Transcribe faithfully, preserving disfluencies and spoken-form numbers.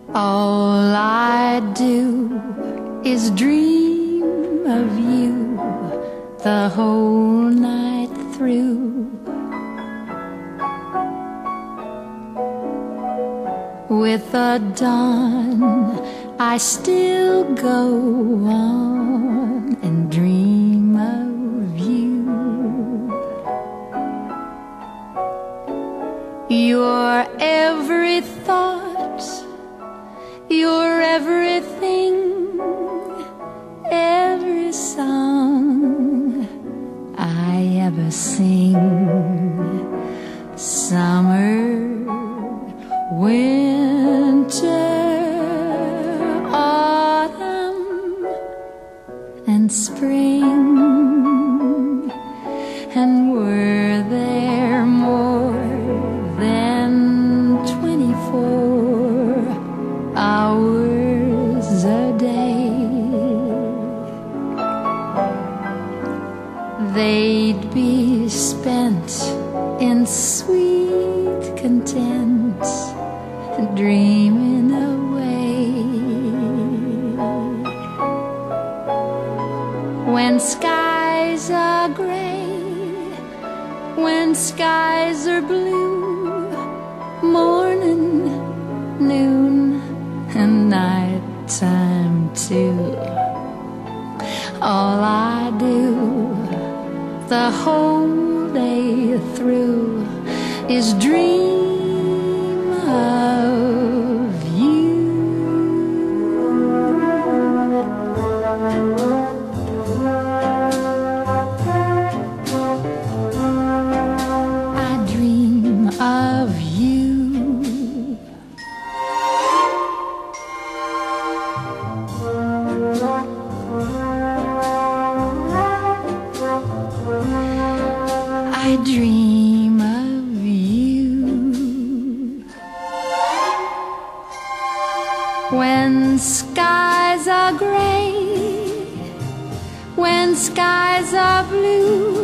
All I do is dream of you the whole night through. With the dawn, I still go on and dream of you. Your every thought, your everything, every song I ever sing. Summer, winter, autumn, and spring. And were there more than twenty-four hours a day, they'd be spent in sweet content, dreaming away. When skies are gray, when skies are blue, morning, noon, and night time too, all I do the whole day through is dream of you. I dream of you. I dream of you. When skies are gray, when skies are blue,